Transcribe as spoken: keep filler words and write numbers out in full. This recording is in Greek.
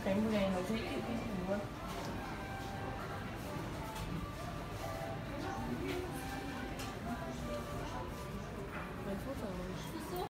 cái mùi này nó dễ chịu kinh khủng luôn.